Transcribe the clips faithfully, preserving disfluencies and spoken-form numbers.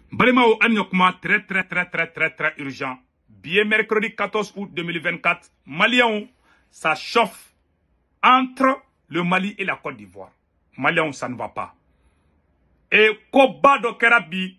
Balimao Anyokuma, très très très très très très urgent. Bien mercredi quatorze août deux mille vingt-quatre, Maliens, ça chauffe entre le Mali et la Côte d'Ivoire. Maliens, ça ne va pas. Et Koba do Kerabi,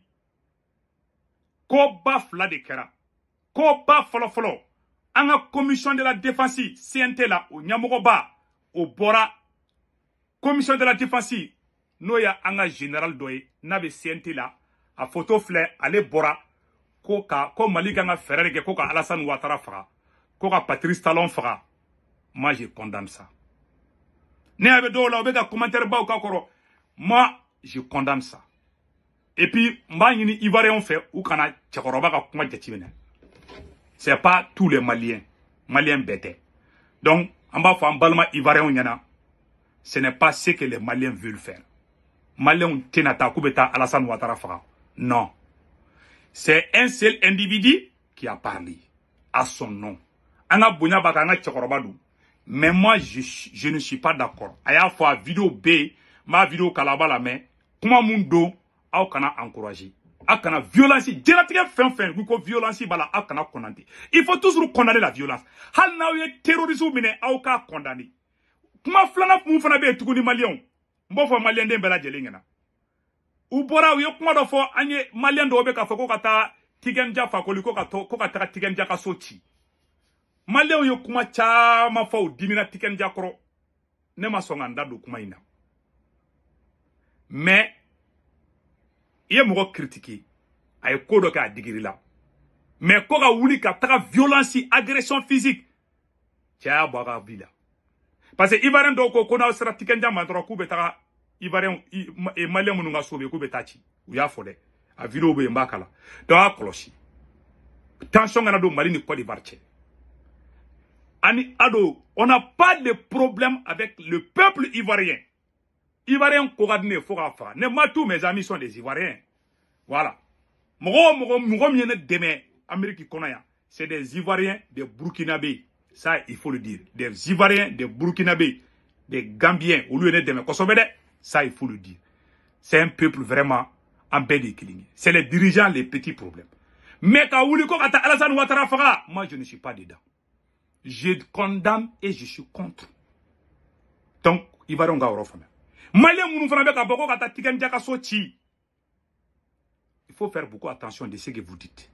Koba fla de Kera, Koba folo folo, Anga commission de la défense, C N T là, au Nyamogoba, au Bora, commission de la défense, Noya Anga général Doye, n'avait C N T là, a photo fleur, allez Bora, Koka, comme Mali Ganga Ferrer, Koka Alassane Ouattara fera, Koka Patrice Talon fera. Moi, je condamne ça. Ne avait d'eau là, on commentaire bas au Kakoro. Moi, je condamne ça. Et puis, Mbani Ivoirien fait, ou Kana Tchakoroba, c'est pas tous les Maliens. Maliens bêtés. Donc, en bas, en Balma Ivoirien, yana. Ce n'est pas ce que les Maliens veulent faire. Maliens, Tenata, Koubeta, Alassane Ouattara fera. Non. C'est un seul individu qui a parlé à son nom. Anga Bounya Bakanga Tchakorobadou. Mais moi, je, je ne suis pas d'accord. A ya fois vidéo B, ma vidéo kalaba la main, comment mundo, a kana encourager. A kana violence, dilatique fin fin, ou ko violence bala a kana condamner. Il faut toujours condamner la violence. Hal na ye terrorisme mine a ka condamner. Kuma flana mu fana be tukuni malien. Mbo fo malien de bela jelingena. U bora yo kuma do fo anye malien do be ka fo ko kata tigenja fa ko liko ka to ko kata tigenja ka soti. Malien yo kuma chama fa o dimina tigenja kro. Ne ma songa ndadu kuma ina. Mais il y a mo critiquer ay ko do ka digiri la. Mais ko ga wuli ka taka violence, agression physique. Tia boga bila. Parce que Ivoirien do ko ko na sera tigenja mandro ku betaka Ivoirien et Malien mununga sobe ku betachi. Ou ya fode. A vidéo be mbakala. Do a cloche. Tension ngana do Mali ni Côte d'Ivoire. Ani ado, on n'a pas de problème avec le peuple ivoirien. Ivoirien coordonné forafa. Ne ma tous mes amis sont des Ivoiriens. Voilà. Mogo mogo mogo mienne demain Amérique konaya. C'est des Ivoiriens, des Burkinabés. Ça il faut le dire. Des Ivoiriens, des Burkinabés, des Gambiens. Au lieu de demain Kosobede, ça il faut le dire. C'est un peuple vraiment en paix d'équilibre. C'est les dirigeants les petits problèmes. Mais quand vous dites que Alassane Ouattara fera, moi je ne suis pas dedans. Je condamne et je suis contre. Donc, il va y avoir un problème. Il faut faire beaucoup attention de ce que vous dites.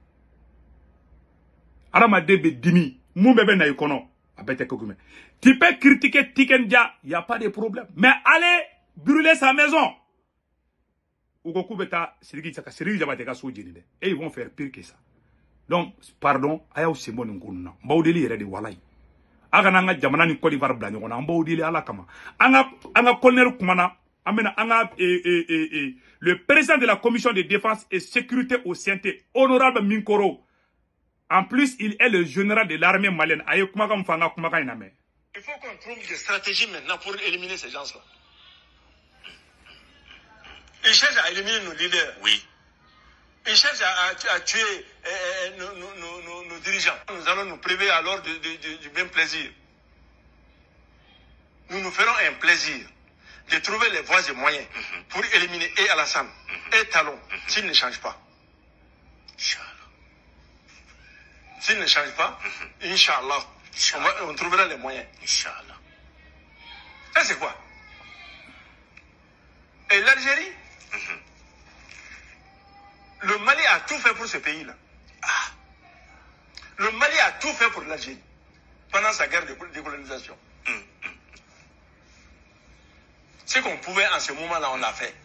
Tu peux critiquer Tikendia, il n'y a pas de problème. Mais allez brûler sa maison. Et ils vont faire pire que ça. Donc, pardon, ayaw sembo nguna. Mbawdeli yere de walay. Aga nanga jamana ni Côte d'Ivoire bla nyona, mbawdeli ala kama. Anga anga colonel kumana, amena anga e e e e le président de la commission de défense et sécurité au C N T, honorable Minkoro. En plus, il est le général de l'armée malienne. Ayo kumaka mfanga kumaka iname. Il faut qu'on trouve des stratégies maintenant pour éliminer ces gens-là. Ils cherchent à éliminer nos leaders. Oui. Ils cherchent à, à, à tuer euh, nos, nos, nos, nos dirigeants. Nous allons nous priver alors du, du, du, du même plaisir. Nous nous ferons un plaisir de trouver les voies et moyens mm-hmm. pour éliminer et Alassane mm-hmm. et Talon mm-hmm. s'ils ne changent pas. Inch'Allah. S'ils ne changent pas, mm-hmm. Inch'Allah, Inch'Allah. On, on trouvera les moyens. Inch'Allah. Ça c'est quoi? Et l'Algérie mm-hmm. Le Mali a tout fait pour ce pays-là. Ah. Le Mali a tout fait pour l'Algérie pendant sa guerre de décolonisation. Mm, mm. Ce qu'on pouvait en ce moment-là, on l'a fait.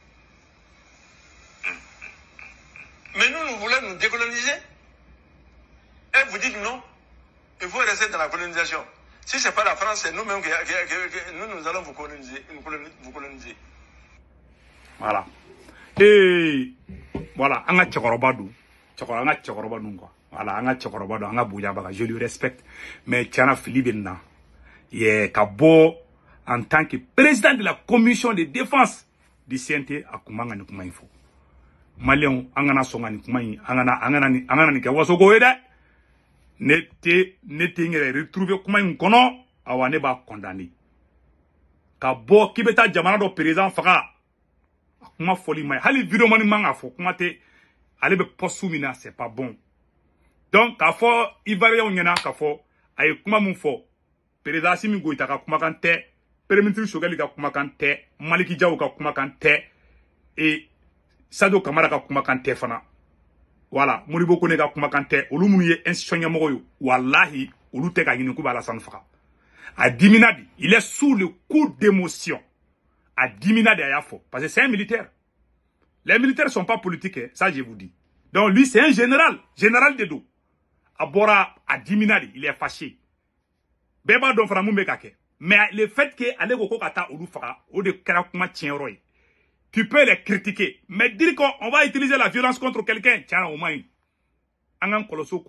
Mm, mm. Mais nous, nous voulons nous décoloniser. Et vous dites non, il faut rester dans la colonisation. Si ce n'est pas la France, c'est nous-mêmes que, que, que, que nous, nous allons vous coloniser, vous coloniser. Voilà. Et voilà, anga tchakorobadou, tchakora anga tchakorobadou quoi. Voilà, anga tchakorobadou, anga bouyabaka, je lui respecte. Mais Tiana Philibena, il est Kabo en tant que président de la commission de défense du C N T à Kumanga ni Kumainfo. Malion, angana songa ni Kumain, angana angana ni angana ni kawaso goeda. Nete nete ngere retrouver Kumain kono, awane ba condamné. Kabo kibeta jamana do président faka. Kuma foli mai hali video mani manga fo kuma te ale be poste mina c'est pas bon. Donc k'a fɔ Ivoirien ɲɛna k'a fɔ a ye kuma mun fɔ président Assimi Goïta ka kumakan tɛ, premier ministre Choguel ka kumakan tɛ, Maliki Diaw ka kumakan tɛ, et Sadio Kamara ka kumakan tɛ fana. Voilà, Modibo Kone ka kumakan tɛ, olu munnu ye institution ɲɛmɔgɔ ye, wallahi olu tɛ ka ɲini k'u bɛ Alassane faga. A dimina di, il est sous le coup d'émotion. A dimina di a y'a fɔ, parce que c'est un militaire. Les militaires ne sont pas politiques, hein, ça je vous dis. Donc lui c'est un général, général de dos. A bora a dimina di, il est fâché. Beba don fana mun bɛ ka kɛ. Mais le fait que ale ko ko ka taa olu faga, o de kɛra kuma tiɲɛyɔrɔ ye. Tu peux les critiquer, mais dire qu'on va utiliser la violence contre quelqu'un, tiens, au moins, il faut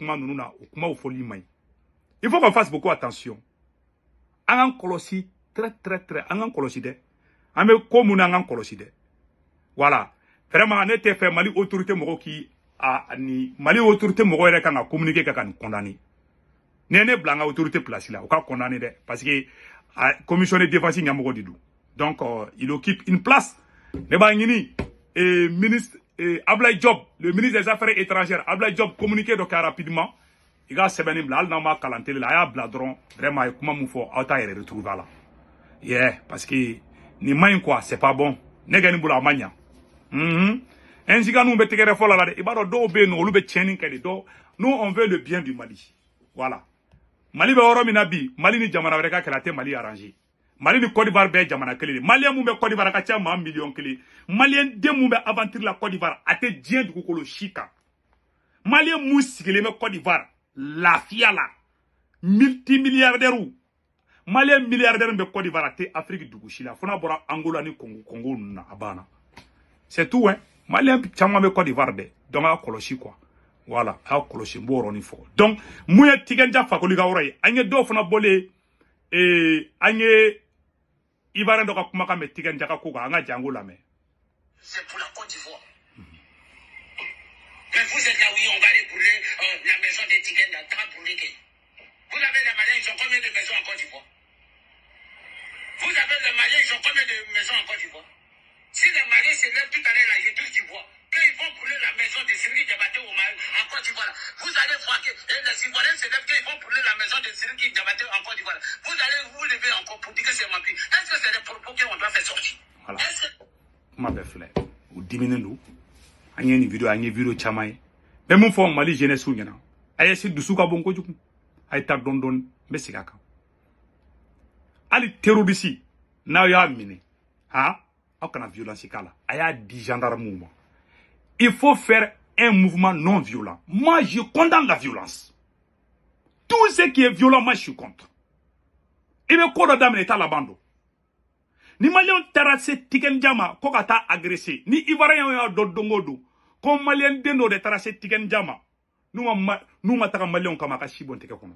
qu'on fasse beaucoup attention. Angan kolosi très très très, angan kolosi de, ame komuna angan kolosi de. Voilà, vraiment, on était fait Mali autorité moro qui a ni Mali autorité moro ere kan communiquer kan condamner. Nene blanga autorité place là, on va condamner de, parce que la commission de défense n'y a moro didou. Donc euh, il occupe une place. Ne bangini et ministre et Ablaye Diop, le ministre des Affaires étrangères, Ablaye Diop communiqué donc rapidement. Il a sebenim là, il n'a pas calenté là, il a bladron vraiment comment mon faut autant y retrouver là. Yeah, parce que ni main quoi, c'est pas bon. Ne gagne boula mania. Mhm. Un giga nous bete kere fola là, il va do be no lu be tchenin kede do. Nous on veut le bien du Mali. Voilà. Mali be oro minabi, Mali ni jamana reka kelate Mali arrangé. Mali ni Côte d'Ivoire be jamana kele. Malien mu be Côte d'Ivoire ka tia ma million kele. Malien de mu be aventure la Côte d'Ivoire ate dien du kokolo chika. Malien mu sigele me Côte d'Ivoire la fiala multimilliardaire ou Malien milliardaire be Côte d'Ivoire ate Afrique du Gouchila. Fona bora Angola ni Congo Congo na abana. C'est tout hein. Malien chama be Côte d'Ivoire de. Donc a koloshi quoi. Voilà, a koloshi mboro ni fo. Donc mouye tigenja fakoli ga oray. Anye do fona bolé et anye Ivoirien doka kumaka me tigenja ka ko ga anga jango la me. C'est pour la Côte d'Ivoire. Mais vous êtes là où on va aller brûler euh, la maison des Tigènes dans tant brûler. Vous avez les Maliens, ils ont combien de maisons en Côte d'Ivoire? Vous avez les Maliens, ils ont combien de maisons en Côte d'Ivoire? Si les Maliens se lèvent tout à l'heure là, j'ai tous du bois, qu'ils vont brûler la maison de Siriki Diabaté au Mali, en Côte d'Ivoire, vous allez voir que et les Ivoiriens se lèvent qu'ils vont brûler la maison de Siriki Diabaté en Côte d'Ivoire. Vous allez vous lever encore pour dire que c'est Mampi. Est-ce que c'est des propos qu'on doit faire sortir? Voilà. Est-ce que... Ma belle fleur, ou diminuez nous. Anye ni vidéo, anye vidéo chamaye. Mais mon fond, Mali jeunesse ou yana. Aye si dusuka bonko juku. Aye tak don don, mesigaka. Ali terroriste, na ya mine. Ha? Aucune violence kala. Aye di gendarme mouvement. Il faut faire un mouvement non violent. Moi, je condamne la violence. Tout ce qui est violent, moi, je suis contre. Et me kodo dame l'état la bando. Ni Malien terrassé tiken jama, kokata agressé. Ni Ivoirien ya dodongodo. Comme Malien deno de terrassé tiken jama. Nous ma nous mataka Malien kama ka shibon teke kono.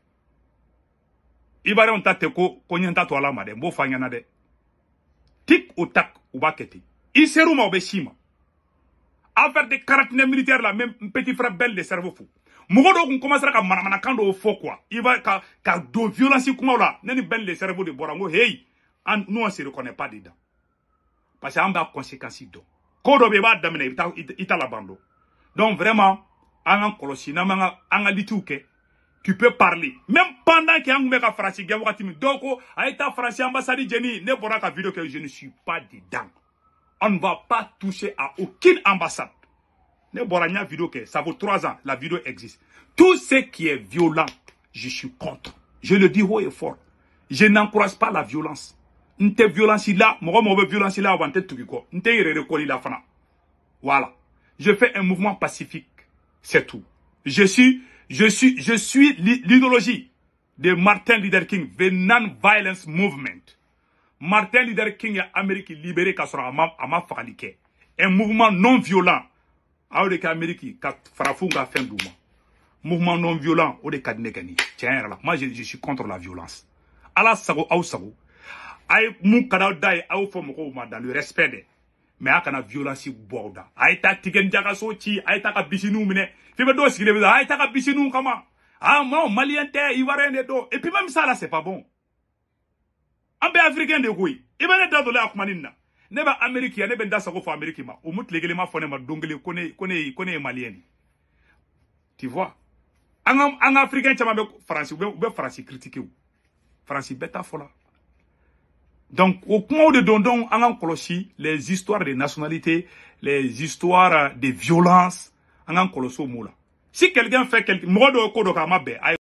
Ivoirien ta teko konyenta to ala made, mbo fanyana de. Tik ou tak ou baketi. Iseruma obeshima. Affaire de caractère militaire là, même petit frère belle de cerveau fou. Mogodo on commencera à manamana kando au faux quoi. Il va ka ka do violence kuma là, neni belle de cerveau de borango hey. And nous on se reconnaît pas dedans. Parce qu'on a conséquences d'eau. Kodo beba damene ita ita la bando. Donc vraiment, en kolosi na manga enalitouke, tu peux parler. Même pendant qu'il y a un mec à français, il wakati mi doko a été français ambassade Jenny ne pourra ka vidéo que je ne suis pas dedans. On ne va pas toucher à aucune ambassade. Ne boranya vidéo que ça vaut trois ans, la vidéo existe. Tout ce qui est violent, je suis contre. Je le dis haut et fort. Je n'encourage pas la violence. N'te violence là, moi moi violence là avant tête tout quoi. N'te irrécollé la fana. Voilà. Je fais un mouvement pacifique, c'est tout. Je suis, je suis, je suis l'idéologie de Martin Luther King, the Non-Violence Movement. Martin Luther King est Amérique libérée quand sera ama ama fakalike. Un mouvement non violent. A de Amérique quand farafunga fin du mois. Mouvement non violent au de kadnegani. Tiens là, moi je, je suis contre la violence. Allah sago au sago. Aïe mou kada dai au fo moko ma dans le respect de. Mais a kana violence boda. Aïe ta tigen jaga so chi, aïe ta ka bisinu mine. Fibe do sigile aïe ta ka bisinu kama. Ah non, malien te, ivoirien de do. Et puis même ça là c'est pas bon. Ambe africain de koui. Ibane dadole akumanina. ne ba Amérique ya ne ben da sago fo Amérique ma o mut legele ma fo ne ma dongele kone kone kone malien. Tu vois? En en africain chama be français be be français critiquer ou. Français beta fola. Donc au point de dondon en kolosi les histoires de nationalité, les histoires de violence en koloso moula. Si quelqu'un fait quelque modo ko do ka mabe